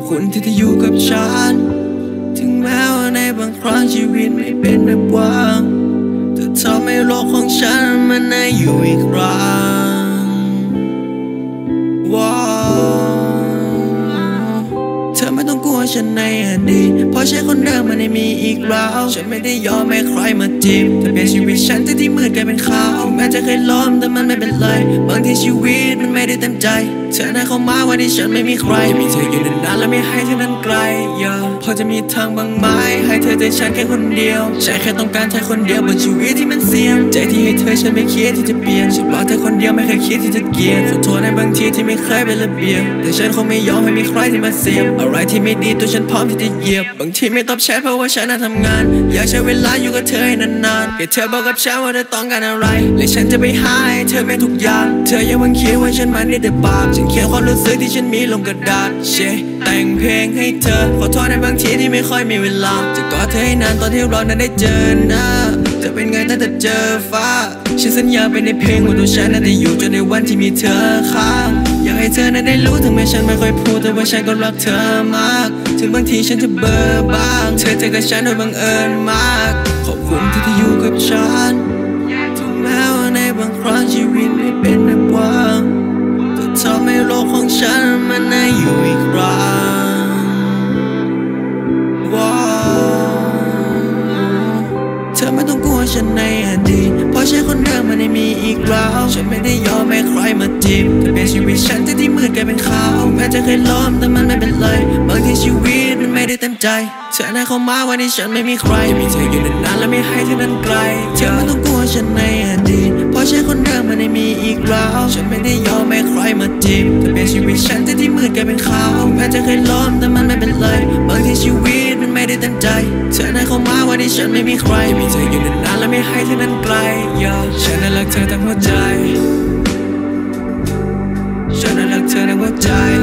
คุณที่อยู่กับฉันถึงแม้ว่าในบางครั้งชีวิตไม่เป็นแบบหวังแต่ทำให้โลกของฉันมันน่าอยู่อีกครั้งเธอไม่ต้องกลัวฉันในอดีตเพราะฉันคนเดิมมันไม่มีอีกแล้วฉันไม่ได้ยอมให้ใครมาจีบเธอเปลี่ยนชีวิตฉันที่มืดกลายเป็นขาวแม้จะเคยล้มแต่มันไม่เป็นไรบางทีชีวิตมันไม่ได้เต็มใจเธอได้เข้ามาวันที่ฉันไม่มีใครมีเธออยู่นานๆและไม่ให้เธอนั้นไกลพอจะมีทางบางไหมให้เธอใจฉันแค่คนเดียวฉันแค่ต้องการเธอคนเดียวบนชีวิตที่มันเสี่ยงใจที่ให้เธอฉันไม่คิดที่จะเปลี่ยนฉันบอกเธอคนเดียวไม่เคยคิดที่จะเกลียดขอโทษในบางทีที่ไม่เคยเป็นระเบียบแต่ฉันคงไม่ยอมให้มีใครที่มาเสียบอะไรที่ไม่ดีตัวฉันพร้อมที่จะเหยียบบางทีไม่ตอบแชทเพราะว่าฉันน่ะทำงานอยากใช้เวลาอยู่กับเธอให้นานๆแค่เธอบอกกับฉันว่าเธอต้องการอะไรและฉันจะไปหาให้เธอเป็นทุกอย่างเธออย่าหวังคิดว่าฉันมันได้แต่ปากฉันเขียนความรู้สึกที่ฉันมีลงกระดาษแต่งเพลงให้เธอขอโทษในบางทีที่ไม่ค่อยมีเวลาจะกอดเธอให้นานตอนที่เรานั้นได้เจอหน้าจะเป็นไงถ้าเจอฟ้าฉันสัญญาไปในเพลงว่าตัวฉันนั้นจะอยู่จนในวันที่มีเธอข้างอยากให้เธอนั้นได้รู้ถึงแม้ฉันไม่ค่อยพูดแต่ว่าฉันก็รักเธอมากถึงบางทีฉันจะเบอร์บ้างเธอกับฉันโดยบังเอิญมากขอบคุณที่อยู่กับฉันถึงแม้ว่าในบางครั้งชีวิตไม่เป็นแบบหวังแต่ทำให้โลกของฉันมันน่าอยู่อีกครั้งเธอไม่ต้องกลัวฉันในอดีตเพราะฉันคนเดิมมันไม่มีอีกแล้วฉันไม่ได้ยอมให้ใครมาจีบเธอเปลี่ยนชีวิตฉันที่มืดกลายเป็นขาวแม้จะเคยล้มแต่มันไม่เป็นไรบางทีชีวิตมันไม่ได้เต็มใจเธอได้เข้ามาวันที่ฉันไม่มีใครมีเธออยู่นานๆและไม่ให้เธอนั้นไกลเธอไม่ต้องกลัวฉันในอดีตเพราะฉันคนเดิมมันไม่มีอีกแล้วฉันไม่ได้ยอมให้ใครมาจีบเธอเปลี่ยนชีวิตฉันที่มืดกลายเป็นขาวแม้จะเคยล้มแต่มันไม่เป็นไรบางทีชีวิตมันไม่ได้เต็มใจเธอได้เข้ามาวันที่ฉันไม่มีใครมีเธออยู่นานๆและไม่ให้เธอนั้นไกลฉันนั้นรักเธอทั้งหัวใจฉันนั้นรักเธอทั้งหัวใจ